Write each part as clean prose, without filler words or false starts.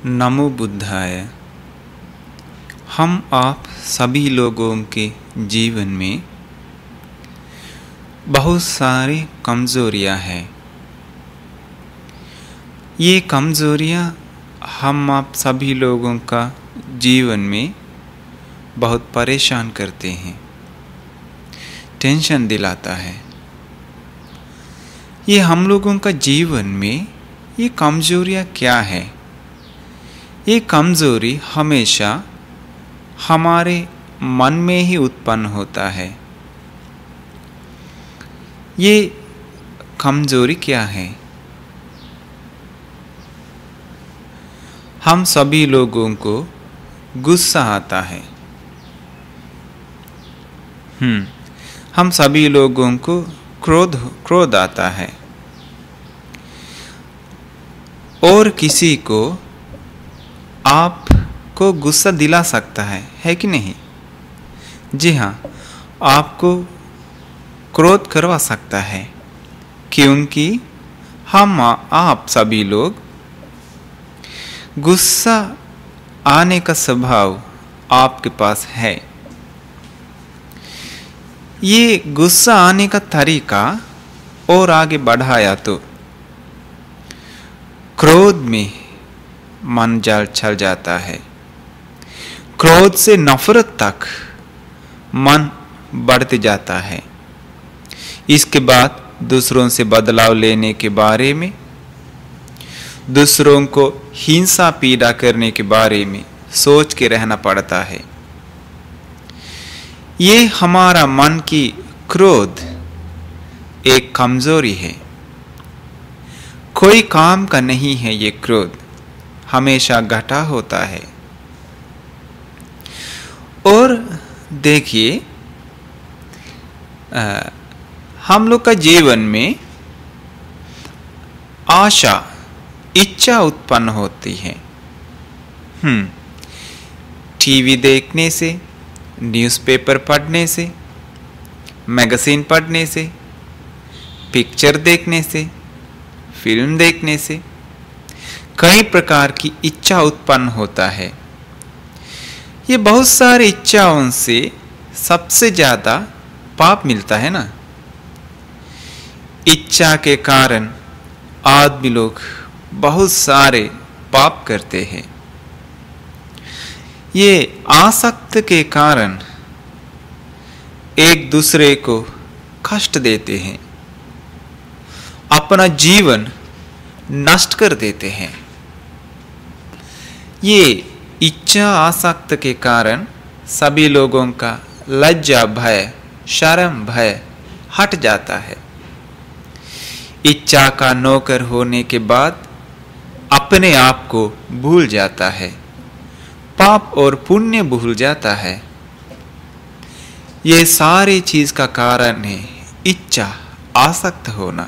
नमो बुद्धाय। हम आप सभी लोगों के जीवन में बहुत सारी कमज़ोरियाँ हैं। ये कमज़ोरियाँ हम आप सभी लोगों का जीवन में बहुत परेशान करते हैं, टेंशन दिलाता है। ये हम लोगों का जीवन में ये कमज़ोरियाँ क्या है? ये कमज़ोरी हमेशा हमारे मन में ही उत्पन्न होता है। ये कमज़ोरी क्या है? हम सभी लोगों को गुस्सा आता है। हम सभी लोगों को क्रोध आता है। और किसी को आपको गुस्सा दिला सकता है कि नहीं? जी हाँ, आपको क्रोध करवा सकता है, क्योंकि आप सभी लोग गुस्सा आने का स्वभाव आपके पास है। ये गुस्सा आने का तरीका और आगे बढ़ाया तो क्रोध में मन चल जाता है। क्रोध से नफरत तक मन बढ़ते जाता है। इसके बाद दूसरों से बदलाव लेने के बारे में, दूसरों को हिंसा पीड़ा करने के बारे में सोच के रहना पड़ता है। ये हमारा मन की क्रोध एक कमजोरी है। कोई काम का नहीं है। ये क्रोध हमेशा घटा होता है। और देखिए, हम लोग का जीवन में आशा, इच्छा उत्पन्न होती है। टीवी देखने से, न्यूज़पेपर पढ़ने से, मैगजीन पढ़ने से, पिक्चर देखने से, फिल्म देखने से कई प्रकार की इच्छा उत्पन्न होता है। ये बहुत सारी इच्छाओं से सबसे ज़्यादा पाप मिलता है ना। इच्छा के कारण आदमी लोग बहुत सारे पाप करते हैं। ये आसक्त के कारण एक दूसरे को कष्ट देते हैं, अपना जीवन नष्ट कर देते हैं। ये इच्छा आसक्त के कारण सभी लोगों का लज्जा भय, शर्म भय हट जाता है। इच्छा का नौकर होने के बाद अपने आप को भूल जाता है, पाप और पुण्य भूल जाता है। ये सारी चीज का कारण है इच्छा आसक्त होना।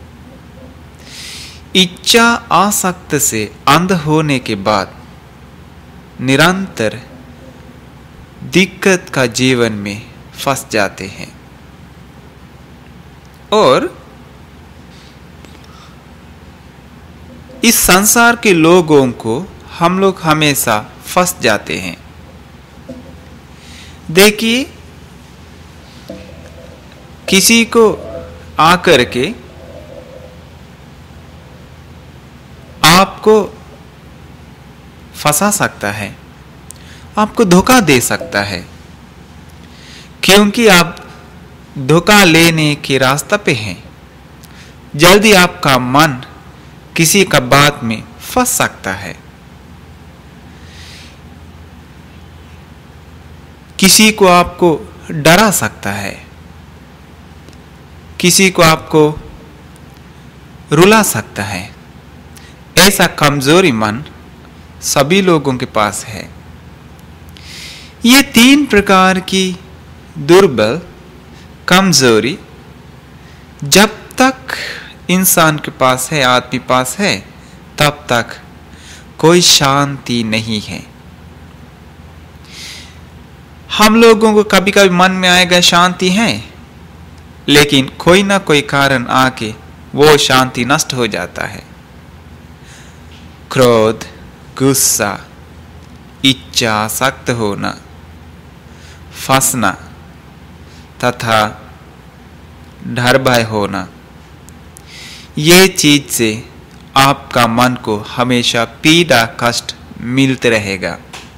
इच्छा आसक्त से अंध होने के बाद निरंतर दिक्कत का जीवन में फंस जाते हैं। और इस संसार के लोगों को हम लोग हमेशा फंस जाते हैं। देखिए, किसी को आकर के आपको फंसा सकता है, आपको धोखा दे सकता है, क्योंकि आप धोखा लेने के रास्ते पे हैं। जल्दी आपका मन किसी का बात में फंस सकता है। किसी को आपको डरा सकता है, किसी को आपको रुला सकता है। ऐसा कमजोरी मन सभी लोगों के पास है। ये 3 प्रकार की दुर्बल कमजोरी जब तक इंसान के पास है, आदमी पास है, तब तक कोई शांति नहीं है। हम लोगों को कभी कभी मन में आएगा शांति है, लेकिन कोई ना कोई कारण आके वो शांति नष्ट हो जाता है। क्रोध, गुस्सा, इच्छा, सख्त होना, फंसना तथा डर भय होना, ये चीज से आपका मन को हमेशा पीड़ा कष्ट मिलते रहेगा।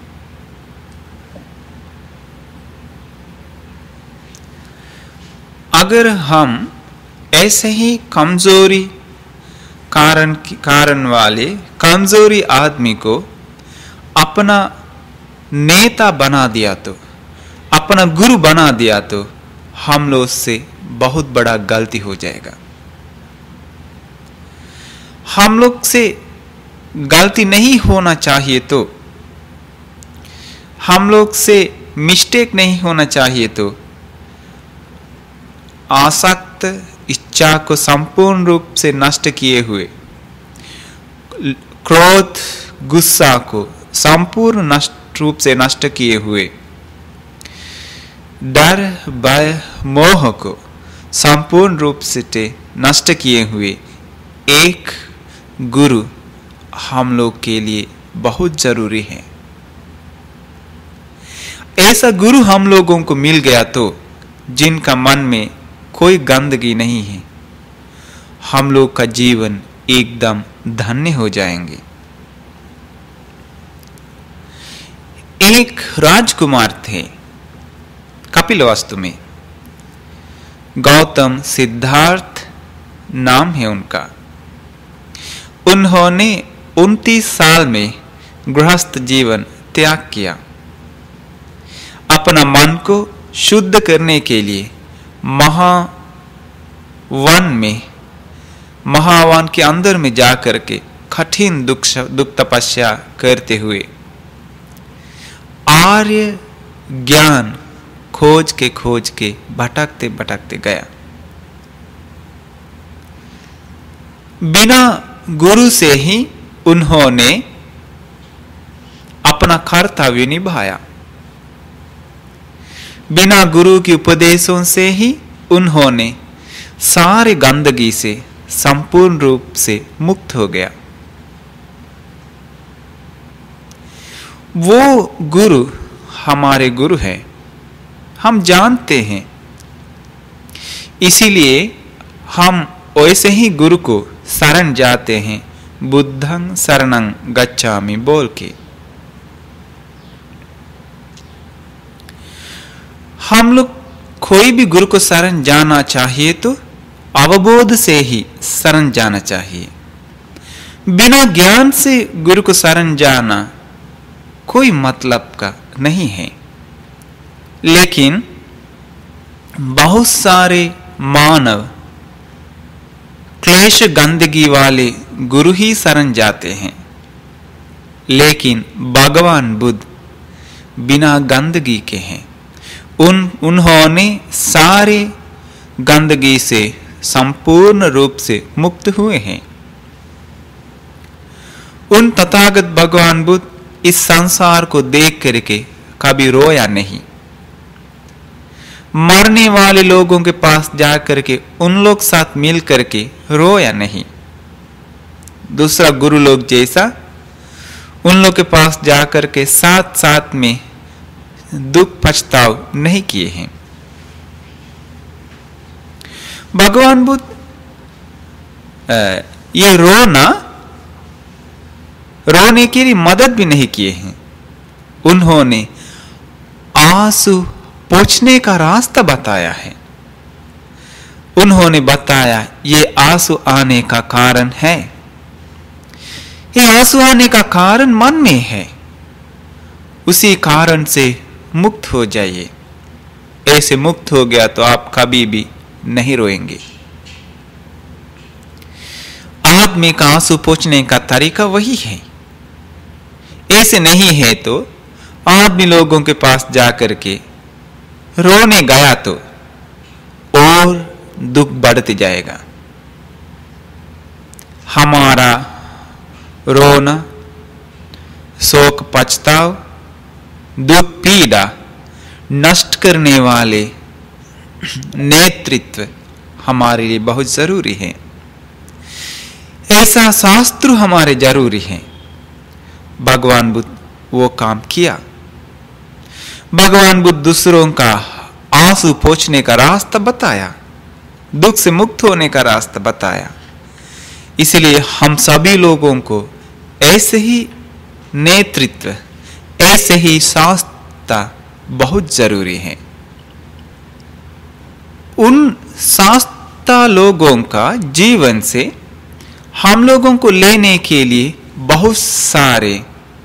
अगर हम ऐसे ही कमजोरी कारण वाले कमजोरी आदमी को अपना नेता बना दिया तो, अपना गुरु बना दिया तो हम लोग से बहुत बड़ा गलती हो जाएगा। हम लोग से गलती नहीं होना चाहिए तो, हम लोग से मिस्टेक नहीं होना चाहिए तो आसक्त इच्छा को संपूर्ण रूप से नष्ट किए हुए, क्रोध गुस्सा को संपूर्ण नष्ट रूप से नष्ट किए हुए, डर भय मोह को संपूर्ण रूप से नष्ट किए हुए एक गुरु हम लोग के लिए बहुत जरूरी है। ऐसा गुरु हम लोगों को मिल गया तो जिनका मन में कोई गंदगी नहीं है, हम लोग का जीवन एकदम धन्य हो जाएंगे। एक राजकुमार थे कपिलवस्तु में, गौतम सिद्धार्थ नाम है उनका। उन्होंने 29 साल में गृहस्थ जीवन त्याग किया। अपना मन को शुद्ध करने के लिए महावन के अंदर में जाकर के कठिन दुख तपस्या करते हुए आर्य ज्ञान खोज के भटकते भटकते गया। बिना गुरु से ही उन्होंने अपना कर्तव्य निभाया। बिना गुरु के उपदेशों से ही उन्होंने सारे गंदगी से संपूर्ण रूप से मुक्त हो गया। वो गुरु हमारे गुरु है, हम जानते हैं। इसीलिए हम वैसे ही गुरु को शरण जाते हैं, बुद्धं शरणं गच्छामि बोल के। हम लोग कोई भी गुरु को शरण जाना चाहिए तो अवबोध से ही शरण जाना चाहिए। बिना ज्ञान से गुरु को शरण जाना कोई मतलब का नहीं है। लेकिन बहुत सारे मानव क्लेश गंदगी वाले गुरु ही शरण जाते हैं, लेकिन भगवान बुद्ध बिना गंदगी के हैं। उन्होंने सारे गंदगी से संपूर्ण रूप से मुक्त हुए हैं। उन तथागत भगवान बुद्ध इस संसार को देख करके कभी रोया नहीं। मरने वाले लोगों के पास जाकर के उन लोग साथ मिल करके रोया नहीं। दूसरा गुरु लोग जैसा उन लोग के पास जाकर के साथ साथ में दुख पछताव नहीं किए हैं। भगवान बुद्ध ये रोने के लिए मदद भी नहीं किए हैं। उन्होंने आंसू पोंछने का रास्ता बताया है। उन्होंने बताया ये आंसू आने का कारण है, ये आंसू आने का कारण मन में है, उसी कारण से मुक्त हो जाइए। ऐसे मुक्त हो गया तो आप कभी भी नहीं रोएंगे। आदमी का आंसू पोंछने का तरीका वही है। ऐसे नहीं है तो आदमी लोगों के पास जाकर के रोने गया तो और दुख बढ़ते जाएगा। हमारा रोना, शोक पछताव, दुख पीड़ा नष्ट करने वाले नेतृत्व हमारे लिए बहुत जरूरी है। ऐसा शास्त्र हमारे जरूरी है। भगवान बुद्ध वो काम किया। भगवान बुद्ध दूसरों का आंसू पोंछने का रास्ता बताया, दुख से मुक्त होने का रास्ता बताया। इसलिए हम सभी लोगों को ऐसे ही नेतृत्व, ऐसे ही शास्त्रता बहुत जरूरी है। उन शास्त्रता लोगों का जीवन से हम लोगों को लेने के लिए बहुत सारे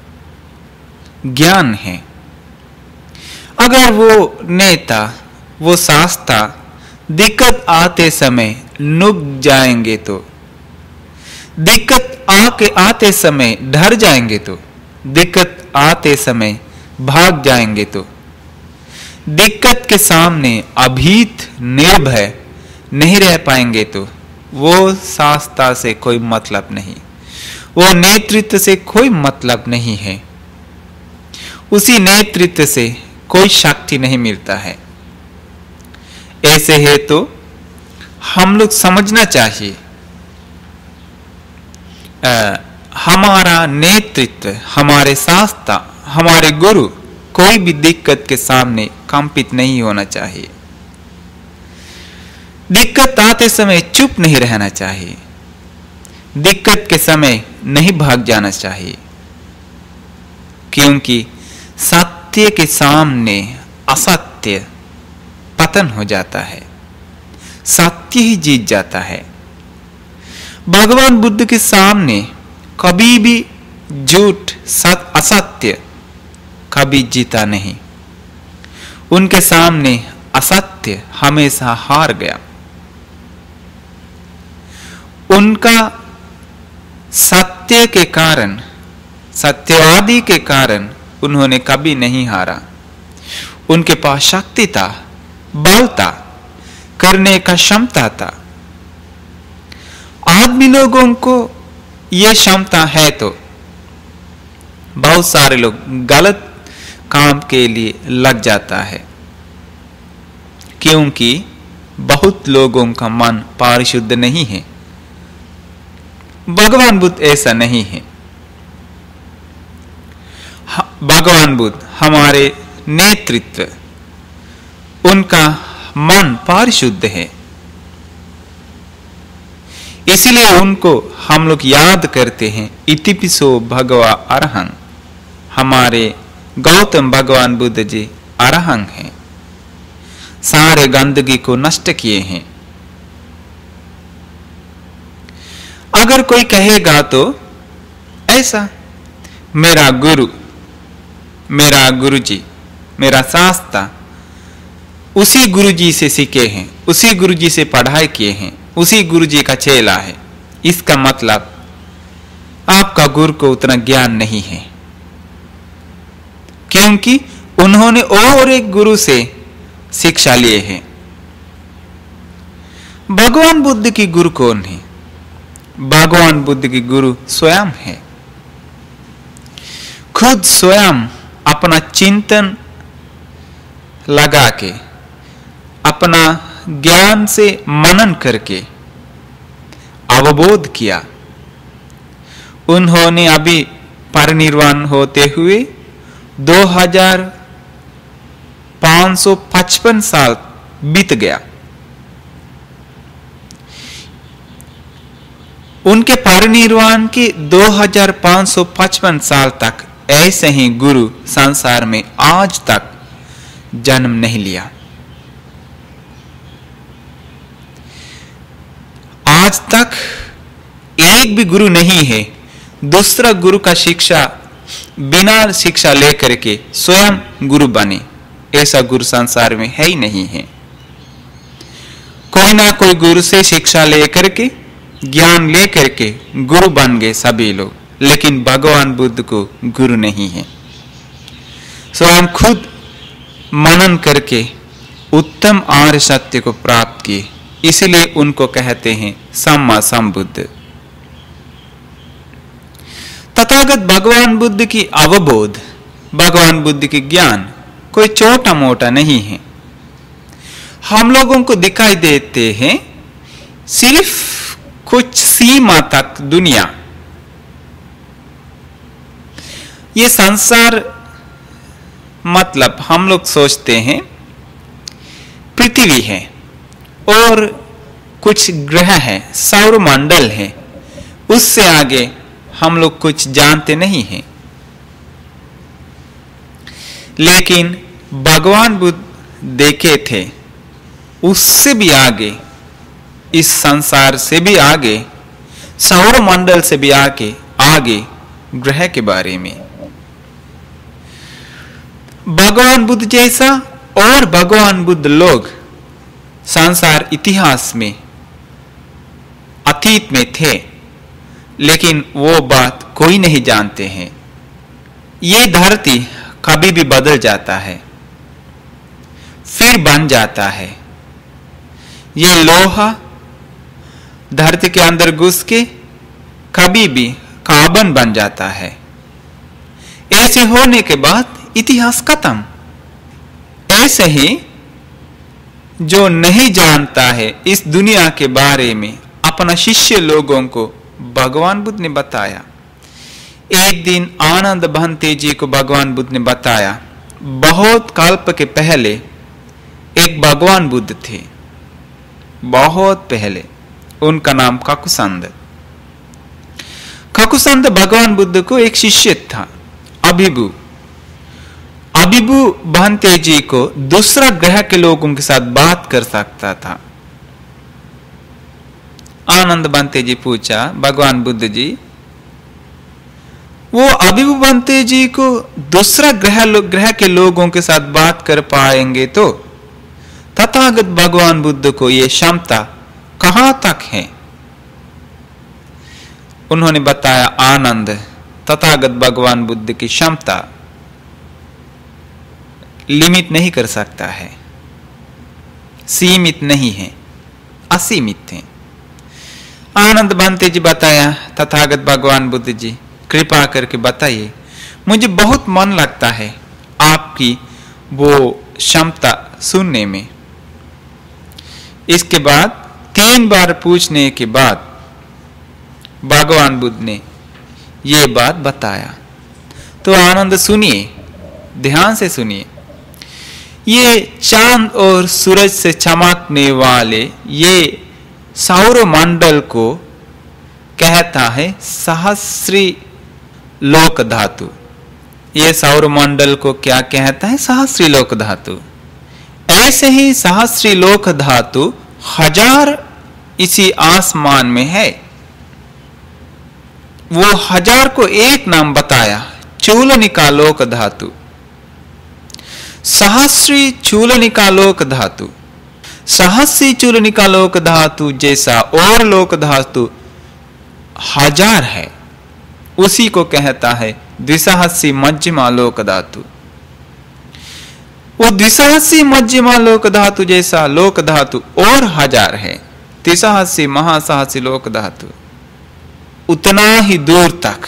ज्ञान हैं। अगर वो नेता, वो शास्त्रा दिक्कत आते समय नुक जाएंगे तो, दिक्कत आते समय डर जाएंगे तो, दिक्कत आते समय भाग जाएंगे तो, दिक्कत के सामने अभीत निर्भय नहीं रह पाएंगे तो वो शास्त्रा से कोई मतलब नहीं, वो नेतृत्व से कोई मतलब नहीं है। उसी नेतृत्व से कोई शक्ति नहीं मिलता है। ऐसे है तो हम लोग समझना चाहिए, हमारा नेतृत्व, हमारे शास्त्रा, हमारे गुरु कोई भी दिक्कत के सामने कंपित नहीं होना चाहिए। दिक्कत आते समय चुप नहीं रहना चाहिए, दिक्कत के समय नहीं भाग जाना चाहिए, क्योंकि सत्य के सामने असत्य पतन हो जाता है, सत्य ही जीत जाता है। भगवान बुद्ध के सामने कभी भी झूठ, असत्य कभी जीता नहीं। उनके सामने असत्य हमेशा हार गया। उनका सत्य के कारण, सत्यवादी के कारण उन्होंने कभी नहीं हारा। उनके पास शक्ति था, बल था, करने का क्षमता था। आदमी लोगों को यह क्षमता है तो बहुत सारे लोग गलत काम के लिए लग जाता है, क्योंकि बहुत लोगों का मन परिशुद्ध नहीं है। भगवान बुद्ध ऐसा नहीं है। भगवान बुद्ध हमारे नेतृत्व, उनका मन परिशुद्ध है, इसलिए उनको हम लोग याद करते हैं। इतिपिसो भगवा अरहं, हमारे गौतम भगवान बुद्ध जी अरहं हैं, सारे गंदगी को नष्ट किए हैं। अगर कोई कहेगा तो ऐसा, मेरा गुरु, मेरा गुरुजी, मेरा शास्त्रा उसी गुरुजी से सीखे हैं, उसी गुरुजी से पढ़ाई किए हैं, उसी गुरुजी का चेला है, इसका मतलब आपका गुरु को उतना ज्ञान नहीं है, क्योंकि उन्होंने और एक गुरु से शिक्षा लिए हैं। भगवान बुद्ध की गुरु कौन है? भगवान बुद्ध की गुरु स्वयं है। खुद स्वयं अपना चिंतन लगा के, अपना ज्ञान से मनन करके अवबोध किया। उन्होंने अभी परिनिर्वाण होते हुए 2555 साल बीत गया। उनके परिनिर्वाण के 2555 साल तक ऐसे ही गुरु संसार में आज तक जन्म नहीं लिया। आज तक एक भी गुरु नहीं है दूसरा गुरु का शिक्षा बिना शिक्षा लेकर के स्वयं गुरु बने, ऐसा गुरु संसार में है ही नहीं है। कोई ना कोई गुरु से शिक्षा लेकर के, ज्ञान लेकर के गुरु बन गए सभी लोग, लेकिन भगवान बुद्ध को गुरु नहीं है। स्वयं खुद मनन करके उत्तम आर्य सत्य को प्राप्त किए, इसलिए उनको कहते हैं सम्मा संबुद्ध। तथागत भगवान बुद्ध की अवबोध, भगवान बुद्ध की ज्ञान कोई छोटा मोटा नहीं है। हम लोगों को दिखाई देते हैं सिर्फ कुछ सीमा तक दुनिया, ये संसार मतलब हम लोग सोचते हैं पृथ्वी है और कुछ ग्रह है, सौर मंडल है, उससे आगे हम लोग कुछ जानते नहीं हैं। लेकिन भगवान बुद्ध देखे थे उससे भी आगे, इस संसार से भी आगे, सौर मंडल से भी आगे ग्रह के बारे में। भगवान बुद्ध जैसा और भगवान बुद्ध लोग संसार इतिहास में अतीत में थे, लेकिन वो बात कोई नहीं जानते हैं। ये धरती कभी भी बदल जाता है, फिर बन जाता है। ये लोहा धरती के अंदर घुस के कभी भी कार्बन बन जाता है। ऐसे होने के बाद इतिहास खत्म। ऐसे ही जो नहीं जानता है इस दुनिया के बारे में, अपना शिष्य लोगों को भगवान बुद्ध ने बताया। एक दिन आनंद भंते जी को भगवान बुद्ध ने बताया, बहुत कल्प के पहले एक भगवान बुद्ध थे, बहुत पहले। उनका नाम ककुसंद। ककुसंद भगवान बुद्ध को एक शिष्य था, अभिभू। अभिभू भंते जी को दूसरा ग्रह के लोगों के साथ बात कर सकता था। आनंद भंते जी पूछा, भगवान बुद्ध जी, वो अभिभू भंते जी को दूसरा ग्रह के लोगों के साथ बात कर पाएंगे तो तथागत भगवान बुद्ध को ये क्षमता कहां तक है? उन्होंने बताया, आनंद, तथागत भगवान बुद्ध की क्षमता लिमिट नहीं कर सकता है, सीमित नहीं है, असीमित है। आनंद भंते जी बताया, तथागत भगवान बुद्ध जी कृपा करके बताइए, मुझे बहुत मन लगता है आपकी वो क्षमता सुनने में। इसके बाद 3 बार पूछने के बाद भगवान बुद्ध ने ये बात बताया। तो आनंद सुनिए, ध्यान से सुनिए। ये चांद और सूरज से चमकने वाले ये सौर मंडल को कहता है सहस्री लोक धातु। ये सौर मंडल को क्या कहता है? सहस्री लोक धातु। ऐसे ही सहस्री लोक धातु 1000 इसी आसमान में है। वो 1000 को एक नाम बताया, चूलनिका लोक धातु। सहस्री चूलनिका लोक धातु, सहस्री चूलनिका लोक धातु जैसा और लोक धातु 1000 है, उसी को कहता है द्विसहस्री मध्यमा लोक धातु। वो द्विसहस्री मध्यमा लोक धातु जैसा लोक धातु और 1000 है, त्रिसहस्री महासहस्री लोक धातु। उतना ही दूर तक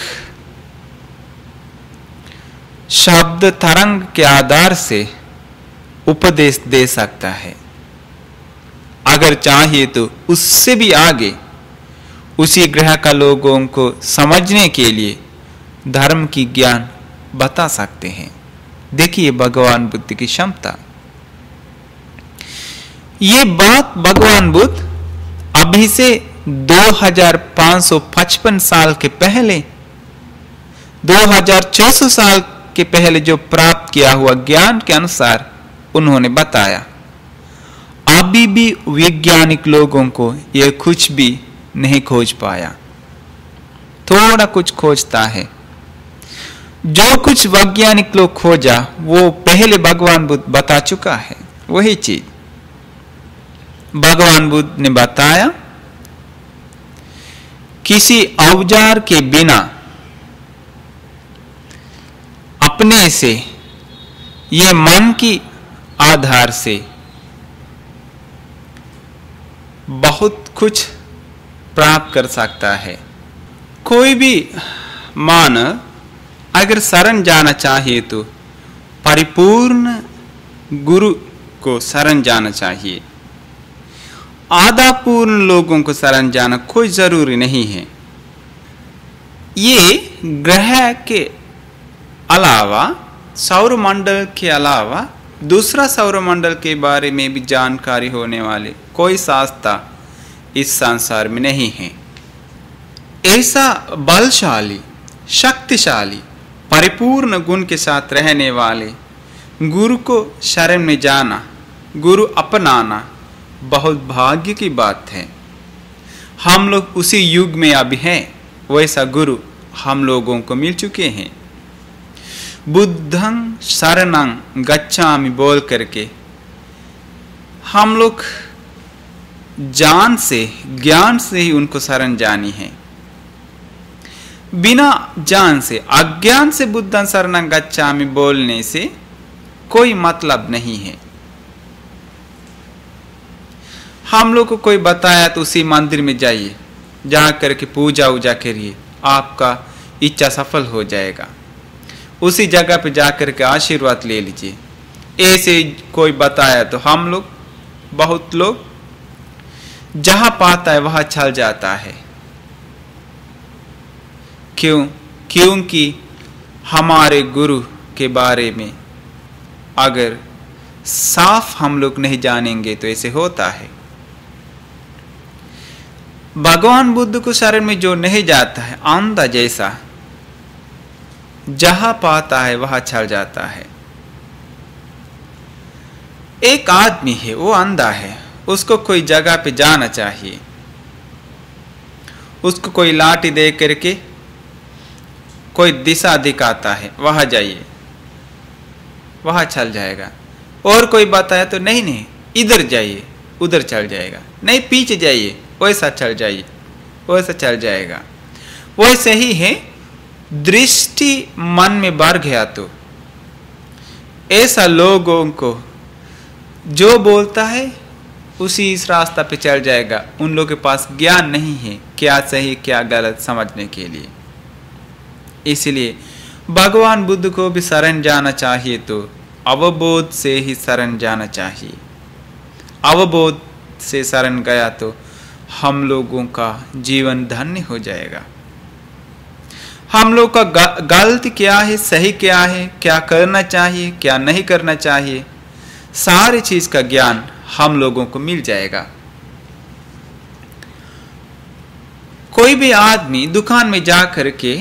शब्द तरंग के आधार से उपदेश दे सकता है। अगर चाहिए तो उससे भी आगे उसी ग्रह का लोगों को समझने के लिए धर्म की ज्ञान बता सकते हैं। देखिए भगवान बुद्ध की क्षमता। ये बात भगवान बुद्ध अभी से 2555 साल के पहले, 2400 साल के पहले जो प्राप्त किया हुआ ज्ञान के अनुसार उन्होंने बताया। अभी भी वैज्ञानिक लोगों को यह कुछ भी नहीं खोज पाया, थोड़ा कुछ खोजता है। जो कुछ वैज्ञानिक लोग खोजा वो पहले भगवान बुद्ध बता चुका है। वही चीज भगवान बुद्ध ने बताया, किसी औजार के बिना अपने से, ये मन की आधार से बहुत कुछ प्राप्त कर सकता है। कोई भी मानव अगर शरण जाना चाहिए तो परिपूर्ण गुरु को शरण जाना चाहिए। आधा पूर्ण लोगों को शरण जाना कोई जरूरी नहीं है। ये ग्रह के अलावा, सौर मंडल के अलावा दूसरा सौर मंडल के बारे में भी जानकारी होने वाले कोई शास्त्र इस संसार में नहीं है। ऐसा बलशाली, शक्तिशाली, परिपूर्ण गुण के साथ रहने वाले गुरु को शरण में जाना, गुरु अपनाना बहुत भाग्य की बात है। हम लोग उसी युग में अभी हैं, वैसा गुरु हम लोगों को मिल चुके हैं। बुद्धं शरणं गच्छामि बोल करके हम लोग जान से, ज्ञान से ही उनको शरण जानी है। बिना जान से, अज्ञान से बुद्धं शरणं गच्छामि बोलने से कोई मतलब नहीं है। हम लोग को कोई बताया तो उसी मंदिर में जाइए, जा करके पूजा उजा करिए, आपका इच्छा सफल हो जाएगा। उसी जगह पे जा करके आशीर्वाद ले लीजिए। ऐसे कोई बताया तो हम लोग, बहुत लोग जहां पाता है वहां चल जाता है। क्यों? क्योंकि हमारे गुरु के बारे में अगर साफ हम लोग नहीं जानेंगे तो ऐसे होता है। भगवान बुद्ध को शरण में जो नहीं जाता है, अंधा जैसा जहां पाता है वहां चल जाता है। एक आदमी है, वो अंधा है, उसको कोई जगह पे जाना चाहिए, उसको कोई लाठी दे करके कोई दिशा दिखाता है, वहां जाइए, वहां चल जाएगा। और कोई बताया तो नहीं नहीं इधर जाइए, उधर चल जाएगा, नहीं पीछे जाइए, वैसा चल जाइए, वैसा चल जाएगा। वैसे ही है, दृष्टि मन में बढ़ गया तो ऐसा लोगों को जो बोलता है उसी इस रास्ता पे चल जाएगा। उन लोगों के पास ज्ञान नहीं है क्या सही क्या गलत समझने के लिए। इसलिए भगवान बुद्ध को भी शरण जाना चाहिए तो अवबोध से ही शरण जाना चाहिए। अवबोध से शरण गया तो हम लोगों का जीवन धन्य हो जाएगा। हम लोग का गलत क्या है, सही क्या है, क्या करना चाहिए, क्या नहीं करना चाहिए, सारी चीज का ज्ञान हम लोगों को मिल जाएगा। कोई भी आदमी दुकान में जा करके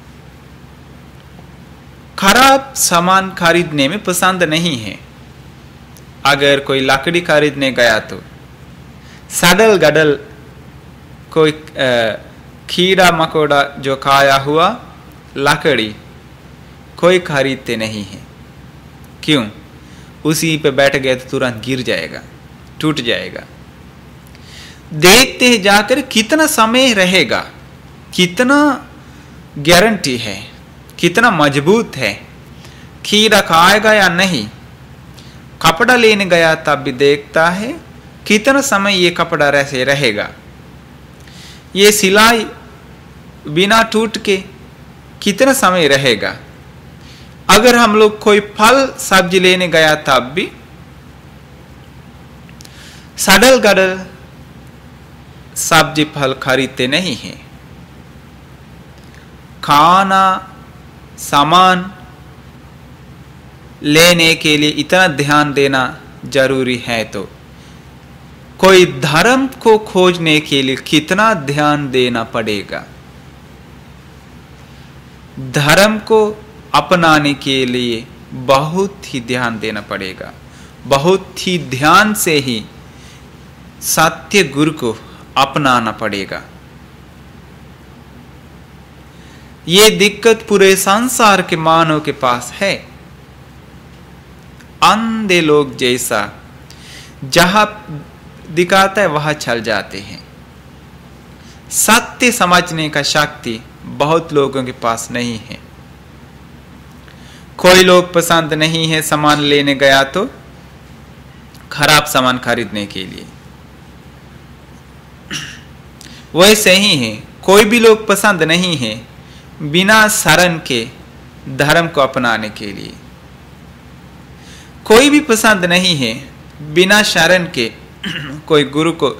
खराब सामान खरीदने में पसंद नहीं है। अगर कोई लकड़ी खरीदने गया तो सडल गडल कोई कीड़ा मकोड़ा जो खाया हुआ लकड़ी कोई खरीदते नहीं है। क्यों? उसी पे बैठ गए तो तुरंत गिर जाएगा, टूट जाएगा। देखते हैं जाकर कितना समय रहेगा, कितना गारंटी है, कितना मजबूत है, कीड़ा खाएगा या नहीं। कपड़ा लेने गया तब भी देखता है कितना समय ये कपड़ा ऐसे रहेगा, ये सिलाई बिना टूट के कितना समय रहेगा। अगर हम लोग कोई फल सब्जी लेने गया तब भी सडल गडल सब्जी फल खरीदते नहीं है। खाना सामान लेने के लिए इतना ध्यान देना जरूरी है तो कोई धर्म को खोजने के लिए कितना ध्यान देना पड़ेगा। धर्म को अपनाने के लिए बहुत ही ध्यान देना पड़ेगा, बहुत ही ध्यान से ही सत्य गुरु को अपनाना पड़ेगा। ये दिक्कत पूरे संसार के मानव के पास है। अंधे लोग जैसा जहां दिखाता है वहां चल जाते हैं। सत्य समझने का शक्ति बहुत लोगों के पास नहीं है। कोई लोग पसंद नहीं है सामान लेने गया तो खराब सामान खरीदने के लिए, वैसे ही है कोई भी लोग पसंद नहीं है बिना शरण के धर्म को अपनाने के लिए। कोई भी पसंद नहीं है बिना शरण के कोई गुरु को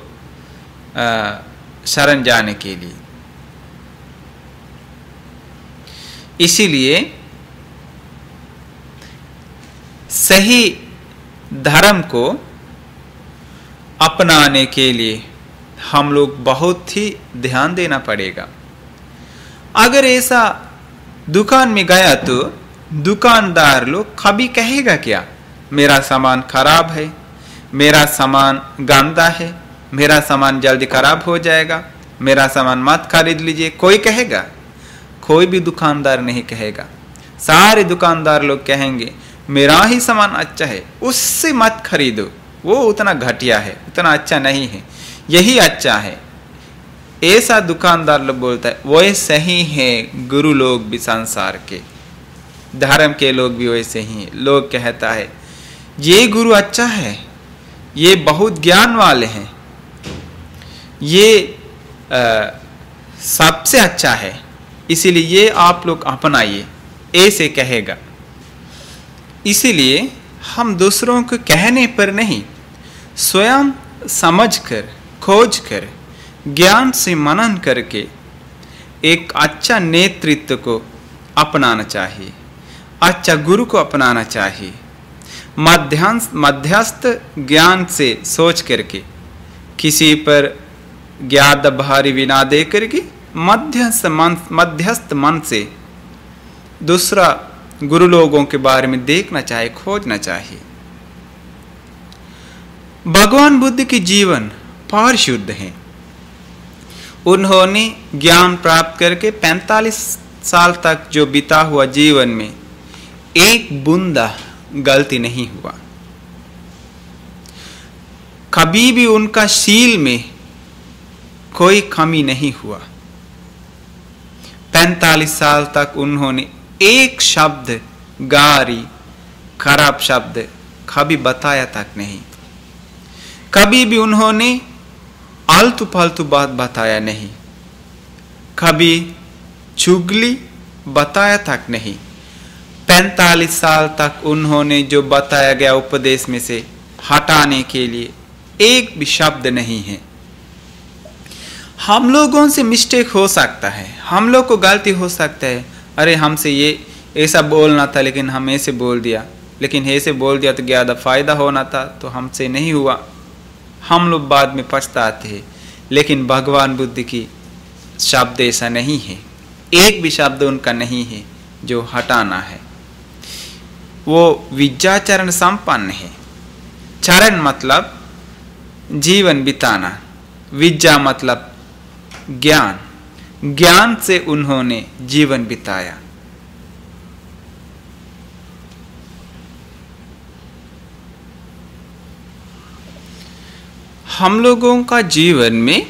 शरण जाने के लिए। इसीलिए सही धर्म को अपनाने के लिए हम लोग बहुत ही ध्यान देना पड़ेगा। अगर ऐसा दुकान में गया तो दुकानदार लोग कभी कहेगा क्या, मेरा सामान खराब है, मेरा सामान गंदा है, मेरा सामान जल्दी खराब हो जाएगा, मेरा सामान मत खरीद लीजिए? कोई कहेगा? कोई भी दुकानदार नहीं कहेगा। सारे दुकानदार लोग कहेंगे मेरा ही सामान अच्छा है, उससे मत खरीदो, वो उतना घटिया है, उतना अच्छा नहीं है, यही अच्छा है। ऐसा दुकानदार लोग बोलता है। वैसे ही है गुरु लोग भी, संसार के धर्म के लोग भी वैसे ही। लोग कहता है ये गुरु अच्छा है, ये बहुत ज्ञान वाले हैं, ये सबसे अच्छा है, इसीलिए ये आप लोग अपनाइए, ऐसे कहेगा। इसीलिए हम दूसरों को कहने पर नहीं, स्वयं समझकर, खोजकर, ज्ञान से मनन करके एक अच्छा नेतृत्व को अपनाना चाहिए, अच्छा गुरु को अपनाना चाहिए। मध्यस्थ ज्ञान से सोच करके, किसी पर ज्ञात भारी बिना दे करके मध्यस्थ मन से दूसरा गुरु लोगों के बारे में देखना चाहिए, खोजना चाहिए। भगवान बुद्ध की जीवन पारिशुद्ध है। उन्होंने ज्ञान प्राप्त करके 45 साल तक जो बीता हुआ जीवन में एक बूंदा गलती नहीं हुआ। कभी भी उनका शील में कोई कमी नहीं हुआ। 45 साल तक उन्होंने एक शब्द गारी, खराब शब्द कभी बताया तक नहीं। कभी भी उन्होंने आलतू फालतू बात बताया नहीं, कभी चुगली बताया तक नहीं। 45 साल तक उन्होंने जो बताया गया उपदेश में से हटाने के लिए एक भी शब्द नहीं है। हम लोगों से मिस्टेक हो सकता है, हम लोग को गलती हो सकता है, अरे हमसे ये ऐसा बोलना था लेकिन हम ऐसे बोल दिया, लेकिन ऐसे बोल दिया तो ज़्यादा फायदा होना था, तो हमसे नहीं हुआ, हम लोग बाद में पछताते हैं। लेकिन भगवान बुद्ध की शब्द ऐसा नहीं है, एक भी शब्द उनका नहीं है जो हटाना है। वो विद्याचरण संपन्न है। चरण मतलब जीवन बिताना, विद्या मतलब ज्ञान, ज्ञान से उन्होंने जीवन बिताया। हम लोगों का जीवन में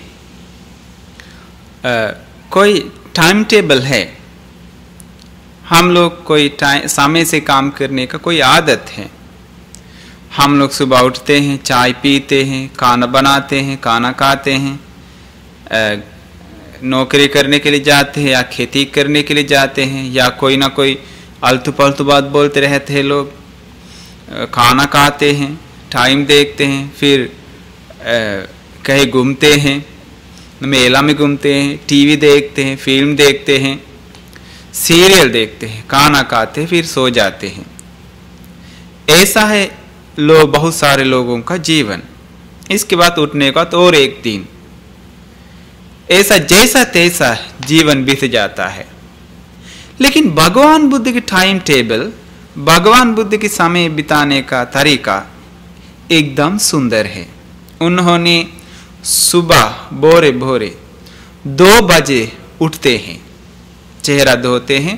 कोई टाइम टेबल है, हम लोग कोई समय से काम करने का कोई आदत है। हम लोग सुबह उठते हैं, चाय पीते हैं, खाना बनाते हैं, खाना खाते हैं, नौकरी करने के लिए जाते हैं या खेती करने के लिए जाते हैं, या कोई ना कोई आलतू फालतू बात बोलते रहते हैं लोग, खाना खाते हैं, टाइम देखते हैं, फिर कहीं घूमते हैं, मेला में घूमते हैं, टीवी देखते हैं, फिल्म देखते हैं, सीरियल देखते हैं, खाना खाते हैं, फिर सो जाते हैं। ऐसा है बहुत सारे लोगों का जीवन। इसके बाद उठने का तो और एक दिन, ऐसा जैसा तैसा जीवन बीत जाता है। लेकिन भगवान बुद्ध की टाइम टेबल, भगवान बुद्ध के समय बिताने का तरीका एकदम सुंदर है। उन्होंने सुबह भोरे भोरे 2 बजे उठते हैं, चेहरा धोते हैं,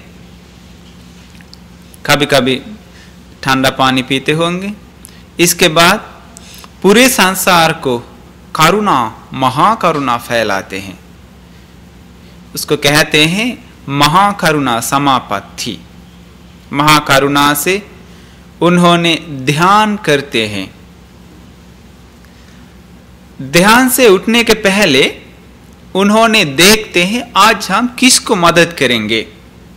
कभी कभी ठंडा पानी पीते होंगे। इसके बाद पूरे संसार को करुणा, महाकरुणा फैलाते हैं। उसको कहते हैं महाकरुणा समापत्ति। महाकरुणा से उन्होंने ध्यान करते हैं। ध्यान से उठने के पहले उन्होंने देखते हैं आज हम किसको मदद करेंगे।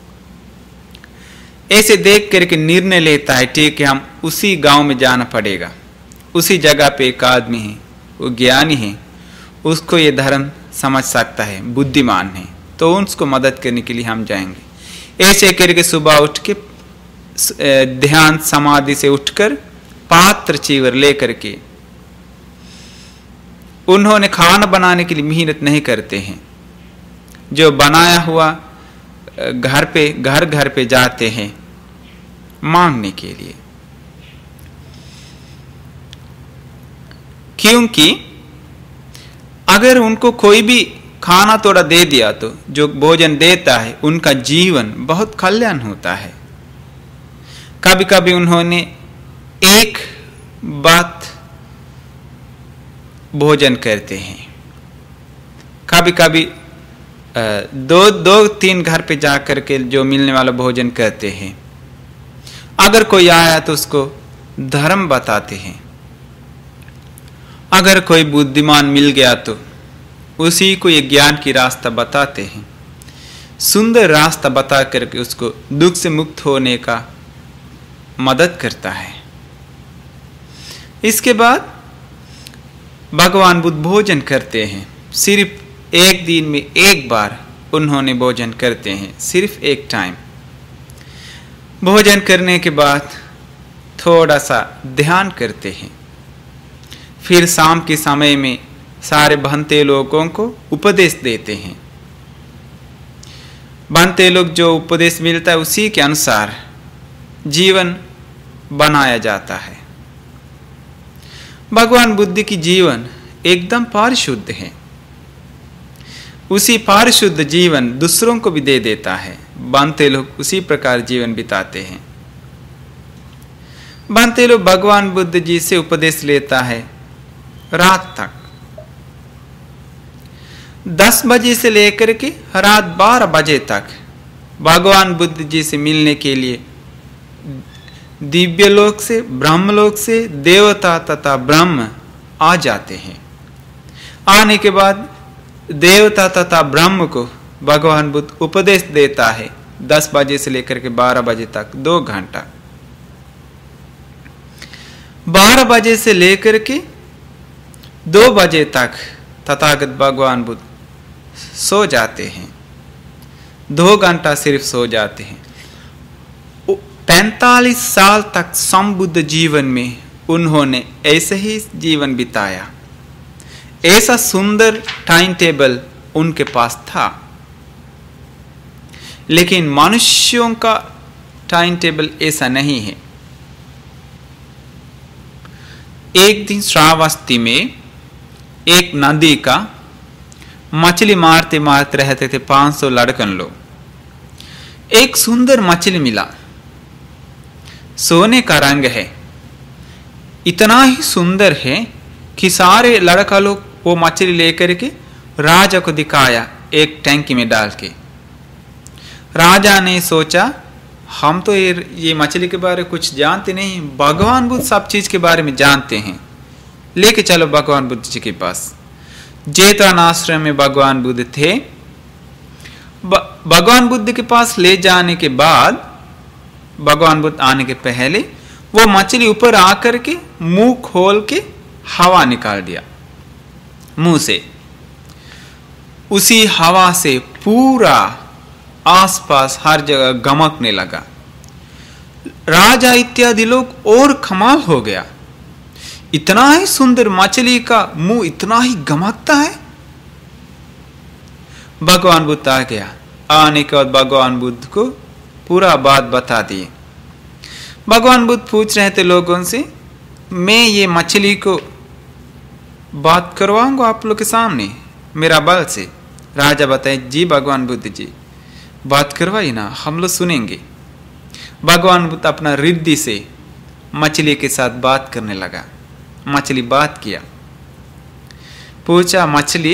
ऐसे देख करके निर्णय लेता है, ठीक है हम उसी गांव में जाना पड़ेगा, उसी जगह पे एक आदमी है, वो ज्ञानी है, उसको ये धर्म समझ सकता है, बुद्धिमान है, तो उसको मदद करने के लिए हम जाएंगे। ऐसे करके सुबह उठ के ध्यान समाधि से उठकर पात्र चीवर लेकर के, उन्होंने खाना बनाने के लिए मेहनत नहीं करते हैं, जो बनाया हुआ घर पे जाते हैं मांगने के लिए। क्योंकि अगर उनको कोई भी खाना थोड़ा दे दिया तो जो भोजन देता है उनका जीवन बहुत कल्याण होता है। कभी कभी उन्होंने एक बात भोजन करते हैं, कभी कभी दो तीन घर पे जाकर के जो मिलने वाला भोजन करते हैं। अगर कोई आया तो उसको धर्म बताते हैं, अगर कोई बुद्धिमान मिल गया तो उसी को ये ज्ञान की रास्ता बताते हैं, सुंदर रास्ता बता करके उसको दुख से मुक्त होने का मदद करता है। इसके बाद भगवान बुद्ध भोजन करते हैं, सिर्फ एक दिन में एक बार उन्होंने भोजन करते हैं, सिर्फ एक टाइम। भोजन करने के बाद थोड़ा सा ध्यान करते हैं, फिर शाम के समय में सारे भंते लोगों को उपदेश देते हैं। भंते लोग जो उपदेश मिलता है उसी के अनुसार जीवन बनाया जाता है। भगवान बुद्ध की जीवन एकदम पारिशुद्ध है, उसी पारिशुद्ध जीवन दूसरों को भी दे देता है। भंते लोग उसी प्रकार जीवन बिताते हैं। भंते लोग भगवान बुद्ध जी से उपदेश लेता है रात तक, 10 बजे से लेकर के रात 12 बजे तक भगवान बुद्ध जी से मिलने के लिए दिव्य लोक से, ब्रह्मलोक से देवता तथा ब्रह्म आ जाते हैं। आने के बाद देवता तथा ब्रह्म को भगवान बुद्ध उपदेश देता है 10 बजे से लेकर के 12 बजे तक 2 घंटा। 12 बजे से लेकर के 2 बजे तक तथागत भगवान बुद्ध सो जाते हैं, 2 घंटा सिर्फ सो जाते हैं। 45 साल तक संबुद्ध जीवन में उन्होंने ऐसे ही जीवन बिताया। ऐसा सुंदर टाइम टेबल उनके पास था। लेकिन मनुष्यों का टाइम टेबल ऐसा नहीं है। एक दिन श्रावस्ती में एक नदी का मछली मारते मारते रहते थे 500 लड़कन लोग। एक सुंदर मछली मिला, सोने का रंग है, इतना ही सुंदर है कि सारे लड़का लोग वो मछली लेकर के राजा को दिखाया एक टैंकी में डाल के। राजा ने सोचा हम तो ये मछली के बारे में कुछ जानते नहीं, भगवान बुद्ध सब चीज के बारे में जानते हैं, लेके चलो भगवान बुद्ध जी के पास। जेतवन आश्रम में भगवान बुद्ध थे। भगवान बुद्ध के पास ले जाने के बाद, भगवान बुद्ध आने के पहले वो मछली ऊपर आकर के मुंह खोल के हवा निकाल दिया मुंह से। उसी हवा से पूरा आसपास हर जगह गमकने लगा। राजा इत्यादि लोग और कमाल हो गया, इतना ही सुंदर मछली का मुंह इतना ही गमकता है। भगवान बुद्ध आ गया। आने के बाद भगवान बुद्ध को पूरा बात बता दिए। भगवान बुद्ध पूछ रहे थे लोगों से, मैं ये मछली को बात करवाऊंगा आप लोग के सामने मेरा बल से। राजा बताए, जी भगवान बुद्ध जी बात करवाइए ना, हम लोग सुनेंगे। भगवान बुद्ध अपना रिद्धि से मछली के साथ बात करने लगा। मछली बात किया, पूछा, मछली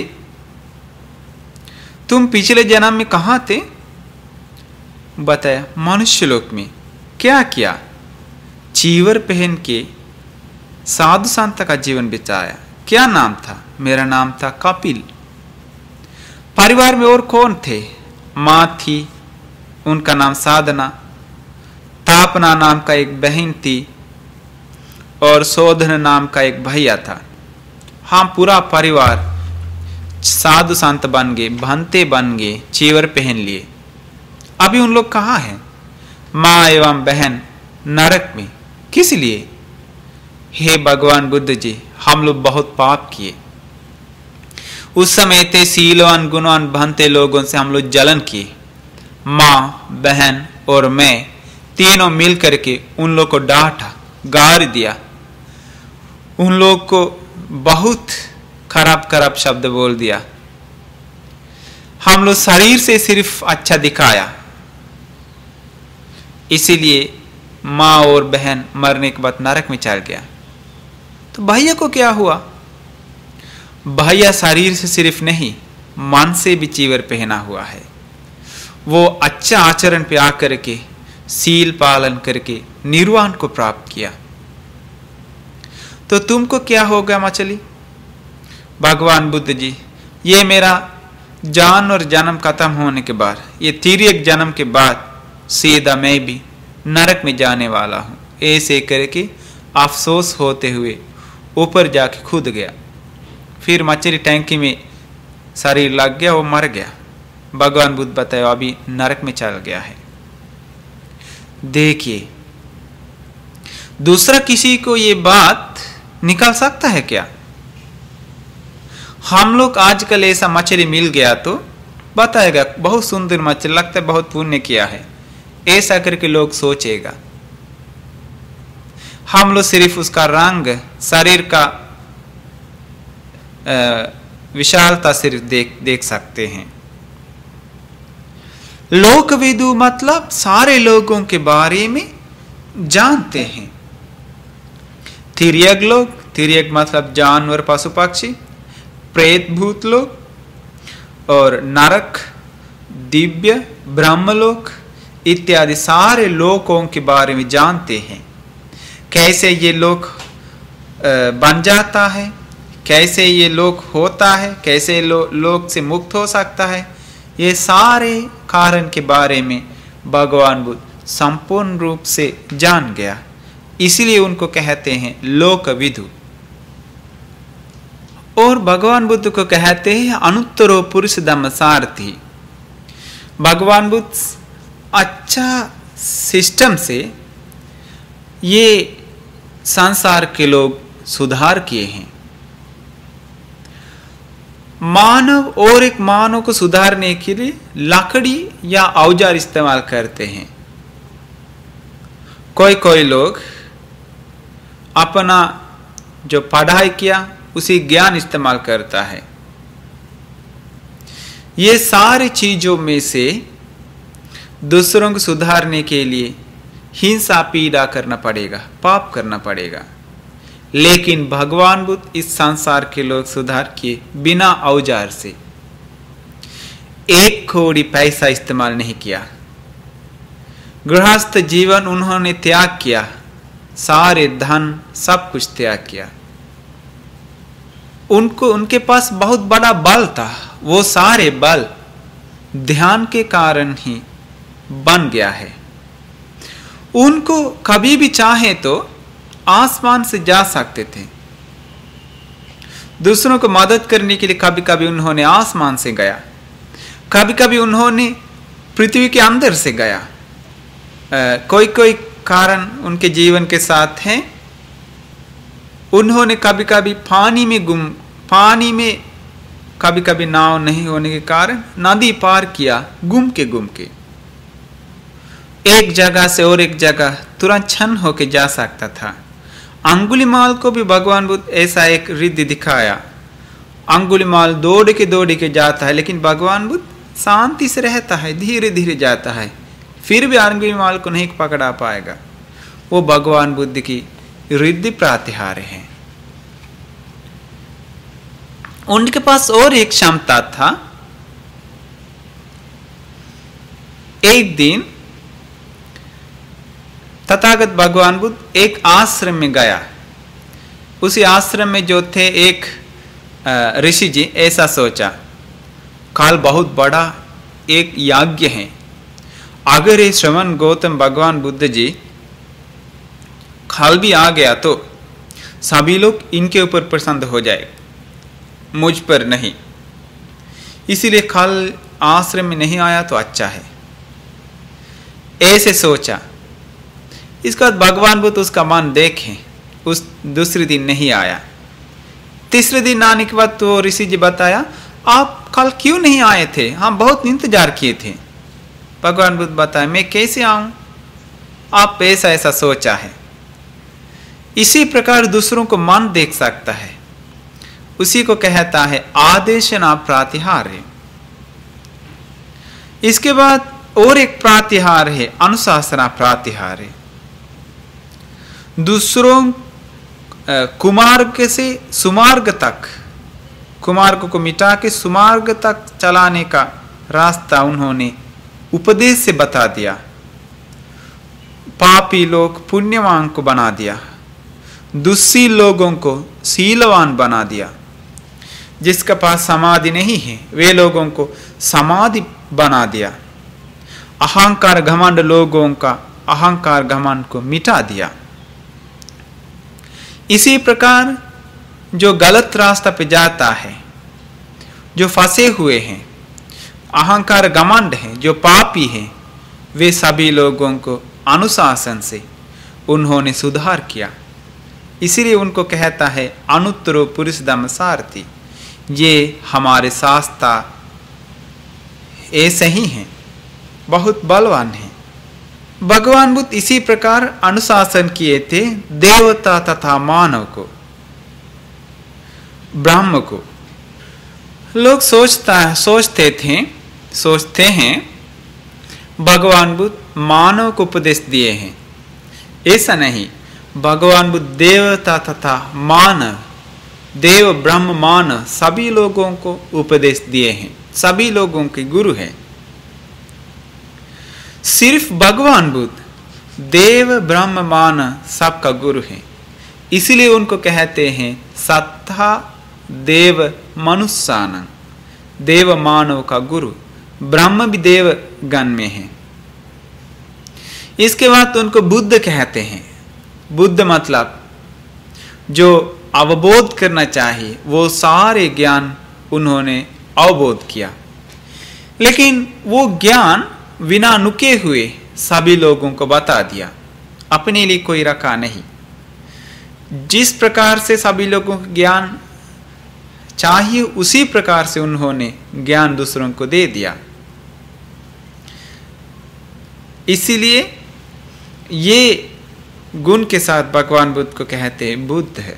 तुम पिछले जन्म में कहां थे? बताया, मनुष्य लोक में। क्या किया? चीवर पहन के साधु संत का जीवन बिताया। क्या नाम था? मेरा नाम था कपिल। परिवार में और कौन थे? मां थी, उनका नाम साधना, तापना नाम का एक बहन थी और शोधन नाम का एक भैया था। हम पूरा परिवार साधु संत बन गए, भंते बन गए, चीवर पहन लिए। अभी उन लोग कहाँ हैं? माँ एवं बहन नरक में। किस लिए? हे भगवान बुद्ध जी, हम लोग बहुत पाप किए। उस समय थे शीलवान गुणवान भंते लोगों से हम लोग जलन किए। माँ, बहन और मैं तीनों मिल करके उन लोग को डांटा, गार दिया, उन लोग को बहुत खराब खराब शब्द बोल दिया। हम लोग शरीर से सिर्फ अच्छा दिखाया, इसीलिए माँ और बहन मरने के बाद नरक में चल गया। तो भैया को क्या हुआ? भैया शरीर से सिर्फ नहीं, मन से भी चीवर पहना हुआ है। वो अच्छा आचरण पे आकर के शील पालन करके निर्वाण को प्राप्त किया। तो तुमको क्या होगा मछली? भगवान बुद्ध जी, ये मेरा जान और जन्म खत्म होने के बाद, ये तिर्यक जन्म के बाद सीधा मैं भी नरक में जाने वाला हूं। ऐसे करके अफसोस होते हुए ऊपर जाके कूद गया। फिर मछली टैंकी में शरीर लग गया, वो मर गया। भगवान बुद्ध बताया अभी नरक में चल गया है। देखिए, दूसरा किसी को ये बात निकाल सकता है क्या? हम लोग आजकल ऐसा मछली मिल गया तो बताएगा बहुत सुंदर मछली, लगता है बहुत पुण्य किया है, ऐसा करके लोग सोचेगा। हम लोग सिर्फ उसका रंग, शरीर का विशालता सिर्फ देख सकते हैं। लोकविदु मतलब सारे लोगों के बारे में जानते हैं। तिर्यक लोग, तिर्यक मतलब जानवर, पशु पक्षी, प्रेत, भूत लोग और नरक, दिव्य, ब्रह्मलोक इत्यादि सारे लोकों के बारे में जानते हैं। कैसे ये लोक बन जाता है, कैसे ये लोक होता है, कैसे लोक से मुक्त हो सकता है, ये सारे कारण के बारे में भगवान बुद्ध संपूर्ण रूप से जान गया। इसलिए उनको कहते हैं लोकविदु। और भगवान बुद्ध को कहते हैं अनुत्तरो पुरुष धम्म सारथी। भगवान बुद्ध अच्छा सिस्टम से ये संसार के लोग सुधार किए हैं। मानव और एक मानव को सुधारने के लिए लकड़ी या औजार इस्तेमाल करते हैं। कोई लोग अपना जो पढ़ाई किया उसी ज्ञान इस्तेमाल करता है। ये सारी चीजों में से दूसरों को सुधारने के लिए हिंसा, पीड़ा करना पड़ेगा, पाप करना पड़ेगा। लेकिन भगवान बुद्ध इस संसार के लोग सुधार किए बिना औजार से। एक कौड़ी पैसा इस्तेमाल नहीं किया। गृहस्थ जीवन उन्होंने त्याग किया, सारे धन सब कुछ त्याग किया। उनके पास बहुत बड़ा बल था, वो सारे बल ध्यान के कारण ही बन गया है। उनको कभी भी चाहे तो आसमान से जा सकते थे। दूसरों को मदद करने के लिए कभी कभी उन्होंने आसमान से गया, कभी कभी उन्होंने पृथ्वी के अंदर से गया। कोई कारण उनके जीवन के साथ हैं। उन्होंने कभी कभी पानी में कभी कभी नाव नहीं होने के कारण नदी पार किया घूम के। एक जगह से और एक जगह तुरंत क्षण होके जा सकता था। अंगुलीमाल को भी भगवान बुद्ध ऐसा एक रिद्धि दिखाया। अंगुलीमाल दौड़ के जाता है, लेकिन भगवान बुद्ध शांति से रहता है, धीरे धीरे जाता है, फिर भी अंगुलीमाल को नहीं पकड़ा पाएगा। वो भगवान बुद्ध की रिद्धि प्रातिहार्य है। उनके पास और एक क्षमता था। एक दिन तथागत भगवान बुद्ध एक आश्रम में गया। उसी आश्रम में जो थे एक ऋषि जी ऐसा सोचा, कल बहुत बड़ा एक यज्ञ है, अगर ये श्रवण गौतम भगवान बुद्ध जी कल भी आ गया तो सभी लोग इनके ऊपर प्रसन्न हो जाए, मुझ पर नहीं। इसीलिए कल आश्रम में नहीं आया तो अच्छा है, ऐसे सोचा। इसके बाद भगवान बुद्ध उसका मन देखें, उस दूसरे दिन नहीं आया। तीसरे दिन आने के बाद तो ऋषि जी बताया, आप कल क्यों नहीं आए थे, हम बहुत इंतजार किए थे। भगवान बुद्ध बताया, मैं कैसे आऊं, आप ऐसा ऐसा सोचा है। इसी प्रकार दूसरों को मन देख सकता है, उसी को कहता है आदेशना प्रातिहार्य। इसके बाद और एक प्रातिहार है अनुशासना प्रातिहार्य। दूसरों कुमार्ग से सुमार्ग तक, कुमार्ग को मिटा के सुमार्ग तक चलाने का रास्ता उन्होंने उपदेश से बता दिया। पापी लोग पुण्यवान को बना दिया, दुष्शील लोगों को शीलवान बना दिया, जिसके पास समाधि नहीं है वे लोगों को समाधि बना दिया, अहंकार घमंड लोगों का अहंकार घमंड को मिटा दिया। इसी प्रकार जो गलत रास्ता पे जाता है, जो फंसे हुए हैं, अहंकार घमंड है, जो पापी हैं, वे सभी लोगों को अनुशासन से उन्होंने सुधार किया। इसीलिए उनको कहता है अनुत्तरो पुरुष धम्म सारथी। ये हमारे शास्त्र ऐसे ही हैं, बहुत बलवान हैं। भगवान बुद्ध इसी प्रकार अनुशासन किए थे देवता तथा मानव को, ब्रह्म को। लोग सोचते हैं भगवान बुद्ध मानव को उपदेश दिए हैं। ऐसा नहीं, भगवान बुद्ध देवता तथा मानव, देव ब्रह्म मानव सभी लोगों को उपदेश दिए हैं, सभी लोगों के गुरु हैं। सिर्फ भगवान बुद्ध देव ब्रह्म मानव सबका गुरु है। इसलिए उनको कहते हैं सत्ता देव मनुष्यानं, देव मानव का गुरु। ब्रह्म भी देव गण में है। इसके बाद तो उनको बुद्ध कहते हैं। बुद्ध मतलब जो अवबोध करना चाहिए वो सारे ज्ञान उन्होंने अवबोध किया, लेकिन वो ज्ञान बिना नुके हुए सभी लोगों को बता दिया, अपने लिए कोई रखा नहीं। जिस प्रकार से सभी लोगों को ज्ञान चाहिए उसी प्रकार से उन्होंने ज्ञान दूसरों को दे दिया। इसीलिए ये गुण के साथ भगवान बुद्ध को कहते हैं बुद्ध है।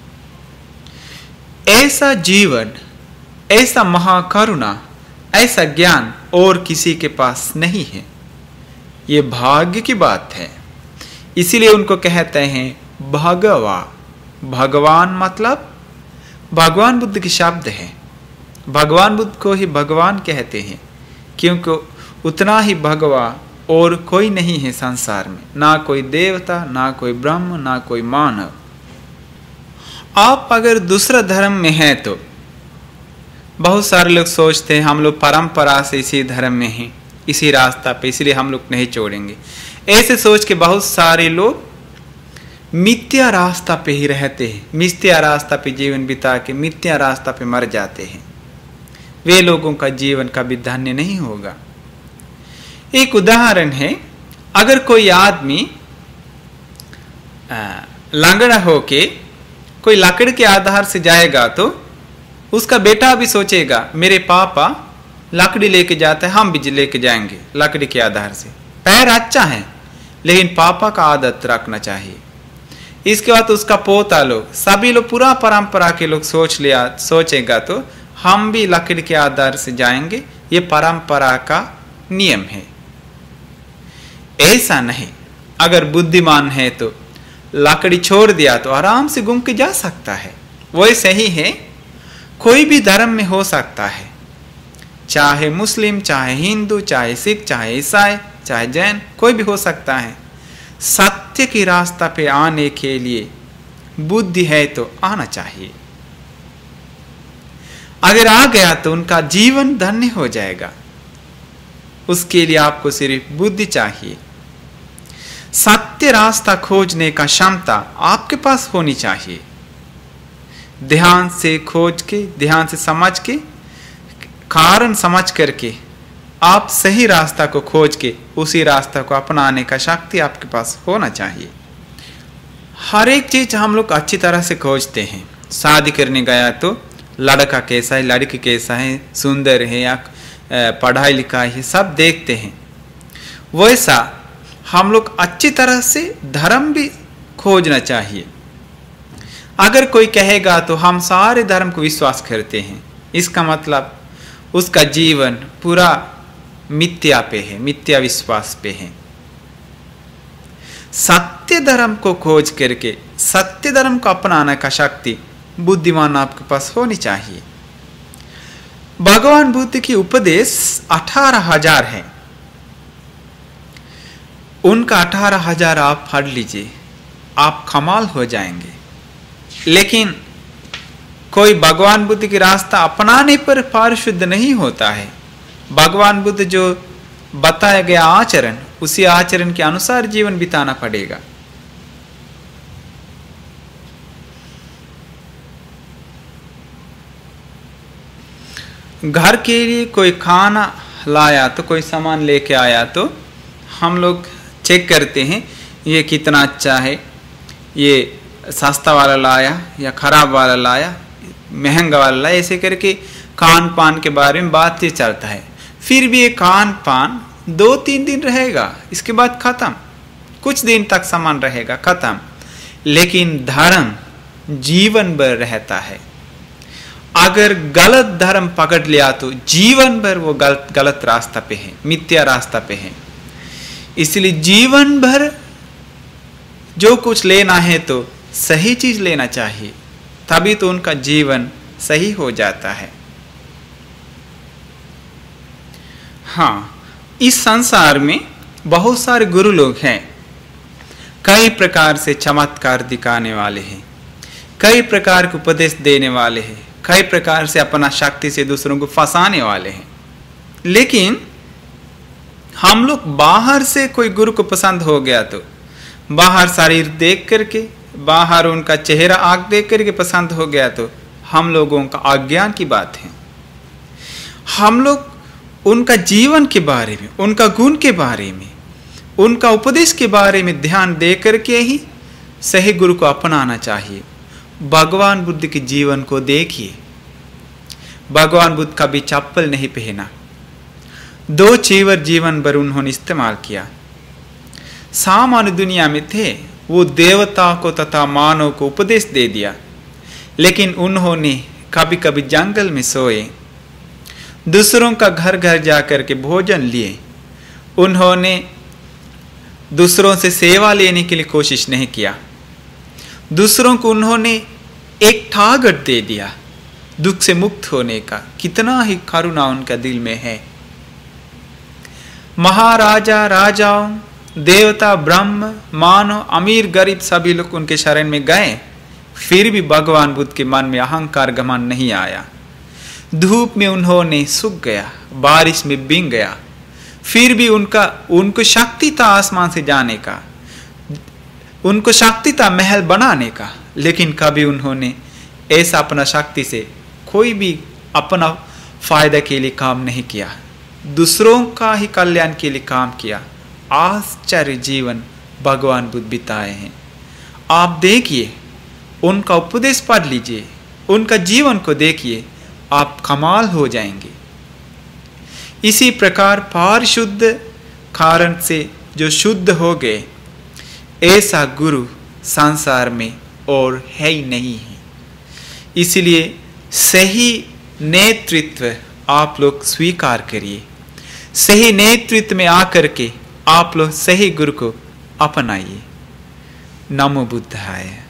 ऐसा जीवन, ऐसा महाकरुणा, ऐसा ज्ञान और किसी के पास नहीं है। ये भाग्य की बात है। इसीलिए उनको कहते हैं भगवा। भगवान मतलब भगवान बुद्ध के शब्द है। भगवान बुद्ध को ही भगवान कहते हैं, क्योंकि उतना ही भगवा और कोई नहीं है संसार में, ना कोई देवता, ना कोई ब्रह्म, ना कोई मानव। आप अगर दूसरा धर्म में हैं तो बहुत सारे लोग सोचते हैं हम लोग परंपरा से इसी धर्म में हैं, इसी रास्ता पे, इसलिए हम लोग नहीं छोड़ेंगे। ऐसे सोच के बहुत सारे लोग मिथ्या रास्ता पे ही रहते हैं, मिथ्या रास्ता पे जीवन बिता के मिथ्या रास्ता पे मर जाते हैं। वे लोगों का जीवन कभी धन्य नहीं होगा। एक उदाहरण है, अगर कोई आदमी लंगड़ा होके कोई लकड़ी के आधार से जाएगा तो उसका बेटा भी सोचेगा मेरे पापा लकड़ी लेके जाते हैं, हम भी लेके जाएंगे लकड़ी के आधार से। पैर अच्छा है लेकिन पापा का आदत रखना चाहिए। इसके बाद उसका पोता लोग, सभी लोग, पूरा परंपरा के लोग सोचेगा तो हम भी लकड़ी के आधार से जाएंगे, ये परंपरा का नियम है। ऐसा नहीं, अगर बुद्धिमान है तो लकड़ी छोड़ दिया तो आराम से घूम के जा सकता है। वैसे ही है, कोई भी धर्म में हो सकता है, चाहे मुस्लिम, चाहे हिंदू, चाहे सिख, चाहे ईसाई, चाहे जैन, कोई भी हो सकता है। सत्य की रास्ता पे आने के लिए बुद्धि है तो आना चाहिए। अगर आ गया तो उनका जीवन धन्य हो जाएगा। उसके लिए आपको सिर्फ बुद्धि चाहिए। सत्य रास्ता खोजने का क्षमता आपके पास होनी चाहिए। ध्यान से खोज के, ध्यान से समझ के, कारण समझ करके आप सही रास्ता को खोज के उसी रास्ता को अपनाने का शक्ति आपके पास होना चाहिए। हर एक चीज हम लोग अच्छी तरह से खोजते हैं। शादी करने गया तो लड़का कैसा है, लड़की कैसा है, सुंदर है या पढ़ाई लिखाई है, सब देखते हैं। वैसा हम लोग अच्छी तरह से धर्म भी खोजना चाहिए। अगर कोई कहेगा तो हम सारे धर्म को विश्वास करते हैं, इसका मतलब उसका जीवन पूरा मिथ्या पे है, मिथ्या विश्वास पे है। सत्य धर्म को खोज करके सत्य धर्म को अपनाने का शक्ति बुद्धिमान आपके पास होनी चाहिए। भगवान बुद्ध की उपदेश 18,000 है। उनका 18,000 आप पढ़ लीजिए, आप कमाल हो जाएंगे। लेकिन कोई भगवान बुद्ध की रास्ता अपनाने पर पारिशुद्ध नहीं होता है। भगवान बुद्ध जो बताया गया आचरण, उसी आचरण के अनुसार जीवन बिताना पड़ेगा। घर के लिए कोई खाना लाया तो, कोई सामान लेके आया तो हम लोग चेक करते हैं ये कितना अच्छा है, ये सस्ता वाला लाया या खराब वाला लाया, महंगा वाला लाया, ऐसे करके खान पान के बारे में बात ही चलता है। फिर भी ये खान पान 2-3 दिन रहेगा, इसके बाद खत्म। कुछ दिन तक सामान रहेगा, खत्म। लेकिन धर्म जीवन भर रहता है। अगर गलत धर्म पकड़ लिया तो जीवन भर वो गलत रास्ता पे है, मिथ्या रास्ता पे है। इसलिए जीवन भर जो कुछ लेना है तो सही चीज लेना चाहिए, तभी तो उनका जीवन सही हो जाता है। हाँ, इस संसार में बहुत सारे गुरु लोग हैं, कई प्रकार से चमत्कार दिखाने वाले हैं, कई प्रकार के उपदेश देने वाले हैं, कई प्रकार से अपना शक्ति से दूसरों को फंसाने वाले हैं। लेकिन हम लोग बाहर से कोई गुरु को पसंद हो गया तो बाहर शरीर देख करके, बाहर उनका चेहरा आंख देख करके पसंद हो गया तो हम लोगों का अज्ञान की बात है। हम लोग उनका जीवन के बारे में, उनका गुण के बारे में, उनका उपदेश के बारे में ध्यान दे करके ही सही गुरु को अपनाना चाहिए। भगवान बुद्ध के जीवन को देखिए। भगवान बुद्ध कभी चप्पल नहीं पहना, 2 चीवर जीवन भर उन्होंने इस्तेमाल किया। सामान्य दुनिया में थे, वो देवता को तथा मानव को उपदेश दे दिया। लेकिन उन्होंने कभी कभी जंगल में सोए, दूसरों का घर घर जाकर के भोजन लिए। उन्होंने दूसरों से सेवा लेने के लिए कोशिश नहीं किया। दूसरों को उन्होंने एक टारगेट दे दिया दुख से मुक्त होने का। कितना ही करुणा उनका दिल में है। महाराजा, राजाओं, देवता, ब्रह्म, मानव, अमीर, गरीब सभी लोग उनके शरण में गए, फिर भी भगवान बुद्ध के मन में अहंकार घमंड नहीं आया। धूप में उन्होंने सूख गया, बारिश में भीग गया, फिर भी उनको शक्ति था आसमान से जाने का, उनको शक्ति था महल बनाने का। लेकिन कभी उन्होंने ऐसा अपना शक्ति से कोई भी अपना फायदा के लिए काम नहीं किया, दूसरों का ही कल्याण के लिए काम किया। आश्चर्य जीवन भगवान बुद्ध बिताए हैं। आप देखिए, उनका उपदेश पढ़ लीजिए, उनका जीवन को देखिए, आप कमाल हो जाएंगे। इसी प्रकार पारिशुद्ध कारण से जो शुद्ध हो गए, ऐसा गुरु संसार में और है ही नहीं है। इसलिए सही नेतृत्व आप लोग स्वीकार करिए। सही नेतृत्व में आकर के आप लोग सही गुरु को अपनाइए। नमो बुद्धाय।